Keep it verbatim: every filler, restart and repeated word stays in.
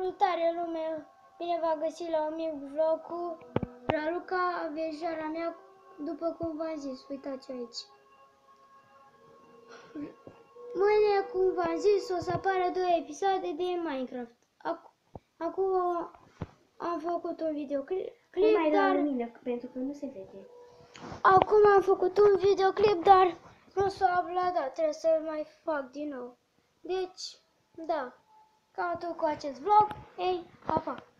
Salutare lume! Bine v-a găsit la un mic vlog cu Raluca, vejara mea, după cum v-am zis, uitați aici. Mâine, cum v-am zis, o să apară două episoade de Minecraft. Ac Acum am făcut un videoclip, mai dar... lumină, pentru că nu se vede. Acum am făcut un videoclip, dar nu s-a uploadat, trebuie să-l mai fac din nou. Deci, da, cam tot cu acest vlog. Ei, pa, pa!